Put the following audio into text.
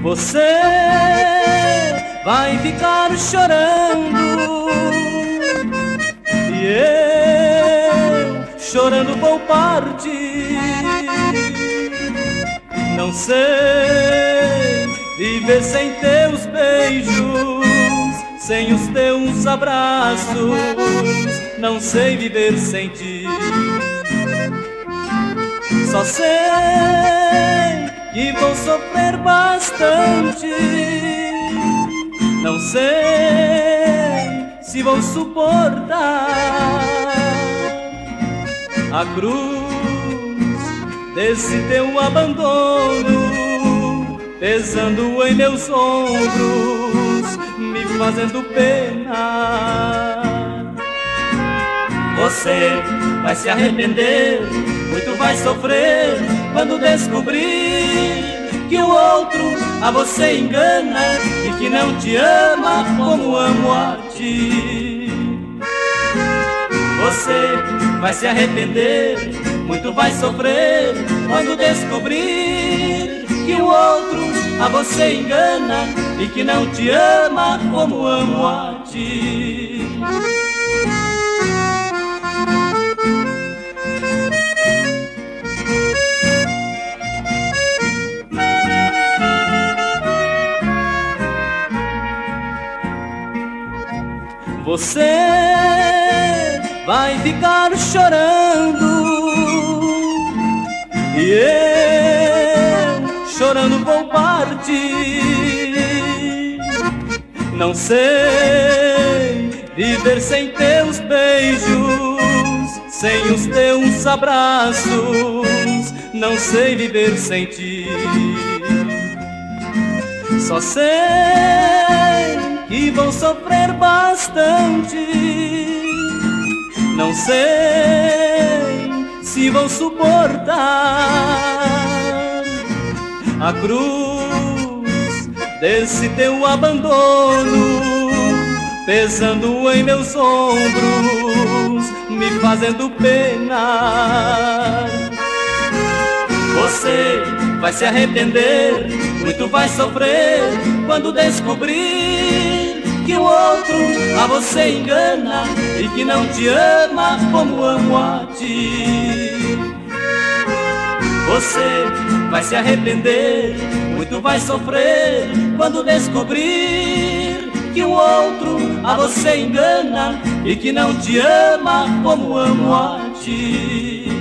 Você vai ficar chorando e eu chorando vou partir. Não sei viver sem teus beijos, sem os teus abraços, não sei viver sem ti. Só sei que vou sofrer bastante, não sei se vou suportar a cruz desse teu abandono, pesando em meus ombros, me fazendo pena. Você vai se arrepender, muito vai sofrer quando descobrir que o outro a você engana e que não te ama como amo a ti. Você vai se arrepender, muito vai sofrer quando descobrir que o outro a você engana e que não te ama como amo a ti. Você vai ficar chorando e eu chorando vou partir. Não sei viver sem teus beijos, sem os teus abraços, não sei viver sem ti. Só sei que vou sofrer bastante, não sei se vou suportar a cruz desse teu abandono, pesando em meus ombros, me fazendo penar. Você vai se arrepender, muito vai sofrer quando descobrir que o outro a você engana e que não te ama como amo a ti. Você vai se arrepender, muito vai sofrer quando descobrir que o outro a você engana e que não te ama como amo a ti.